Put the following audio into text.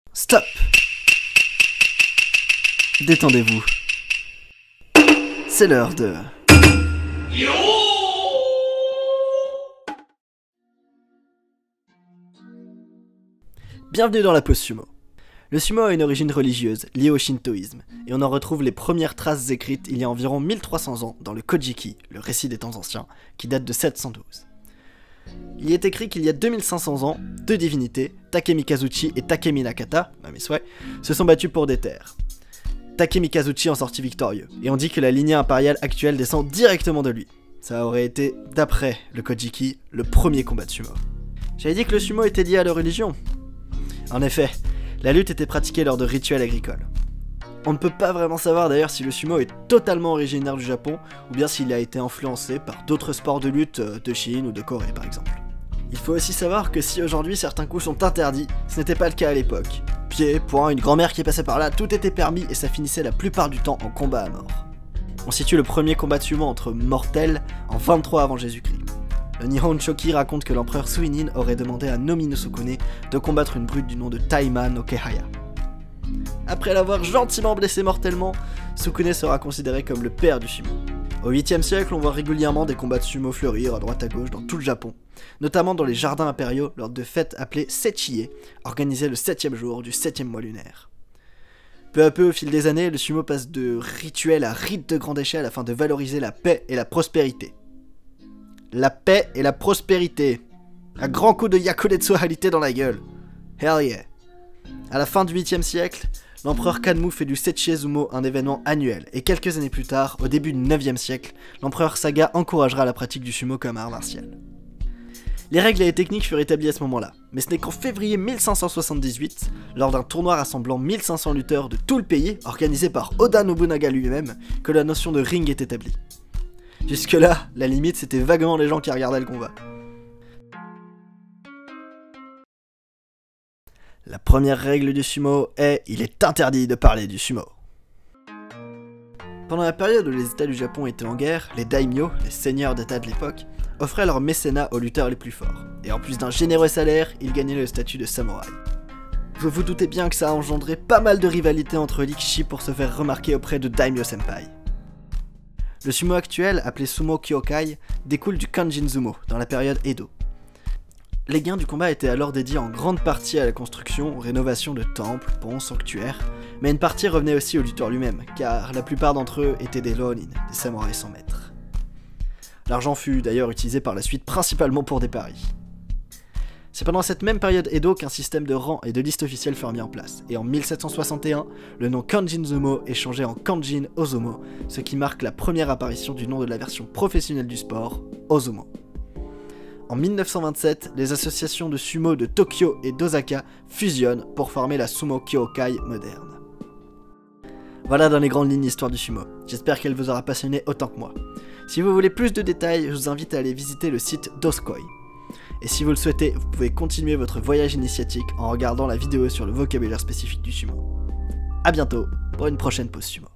Stop! Détendez-vous. C'est l'heure de... Bienvenue dans la pause sumo. Le sumo a une origine religieuse, liée au shintoïsme, et on en retrouve les premières traces écrites il y a environ 1300 ans dans le Kojiki, le récit des temps anciens, qui date de 712. Il y est écrit qu'il y a 2500 ans, deux divinités, Takemikazuchi et Takeminakata, à mes souhaits, se sont battus pour des terres. Takemikazuchi en sortit victorieux, et on dit que la lignée impériale actuelle descend directement de lui. Ça aurait été, d'après le Kojiki, le premier combat de sumo. J'avais dit que le sumo était lié à la religion. En effet, la lutte était pratiquée lors de rituels agricoles. On ne peut pas vraiment savoir d'ailleurs si le sumo est totalement originaire du Japon, ou bien s'il a été influencé par d'autres sports de lutte de Chine ou de Corée par exemple. Il faut aussi savoir que si aujourd'hui certains coups sont interdits, ce n'était pas le cas à l'époque. Pieds, poings, une grand-mère qui passait par là, tout était permis et ça finissait la plupart du temps en combat à mort. On situe le premier combat de sumo entre mortels en 23 avant Jésus-Christ. Le Nihon Shoki raconte que l'empereur Suinin aurait demandé à Nomi no Sukune de combattre une brute du nom de Taima no Kehaya. Après l'avoir gentiment blessé mortellement, Sukune sera considéré comme le père du sumo. Au 8e siècle, on voit régulièrement des combats de sumo fleurir à droite à gauche dans tout le Japon, notamment dans les jardins impériaux lors de fêtes appelées Seichie, organisées le 7e jour du 7e mois lunaire. Peu à peu, au fil des années, le sumo passe de rituel à rite de grande échelle afin de valoriser la paix et la prospérité. La paix et la prospérité. Un grand coup de Yakuretsu Harite dans la gueule. Hell yeah. À la fin du 8e siècle, l'empereur Kanmu fait du Seichizumo un événement annuel, et quelques années plus tard, au début du 9e siècle, l'empereur Saga encouragera la pratique du sumo comme art martial. Les règles et les techniques furent établies à ce moment-là, mais ce n'est qu'en février 1578, lors d'un tournoi rassemblant 1500 lutteurs de tout le pays, organisé par Oda Nobunaga lui-même, que la notion de ring est établie. Jusque-là, la limite c'était vaguement les gens qui regardaient le combat. La première règle du sumo est « il est interdit de parler du sumo ». Pendant la période où les états du Japon étaient en guerre, les daimyo, les seigneurs d'état de l'époque, offraient leur mécénat aux lutteurs les plus forts, et en plus d'un généreux salaire, ils gagnaient le statut de samouraï. Vous vous doutez bien que ça a engendré pas mal de rivalités entre rikishi pour se faire remarquer auprès de daimyo senpai. Le sumo actuel, appelé Sumo Kyokai, découle du Kanjin-Sumo, dans la période Edo. Les gains du combat étaient alors dédiés en grande partie à la construction ou rénovation de temples, ponts, sanctuaires, mais une partie revenait aussi au lutteur lui-même, car la plupart d'entre eux étaient des ronin, des samouraïs sans maître. L'argent fut d'ailleurs utilisé par la suite principalement pour des paris. C'est pendant cette même période Edo qu'un système de rangs et de listes officielles furent mis en place, et en 1761, le nom Kanjin-Sumo est changé en Kanjin Ozomo, ce qui marque la première apparition du nom de la version professionnelle du sport, Ozomo. En 1927, les associations de sumo de Tokyo et d'Osaka fusionnent pour former la Sumo Kyokai moderne. Voilà dans les grandes lignes l'histoire du sumo, j'espère qu'elle vous aura passionné autant que moi. Si vous voulez plus de détails, je vous invite à aller visiter le site Doskoi. Et si vous le souhaitez, vous pouvez continuer votre voyage initiatique en regardant la vidéo sur le vocabulaire spécifique du sumo. A bientôt pour une prochaine pause sumo.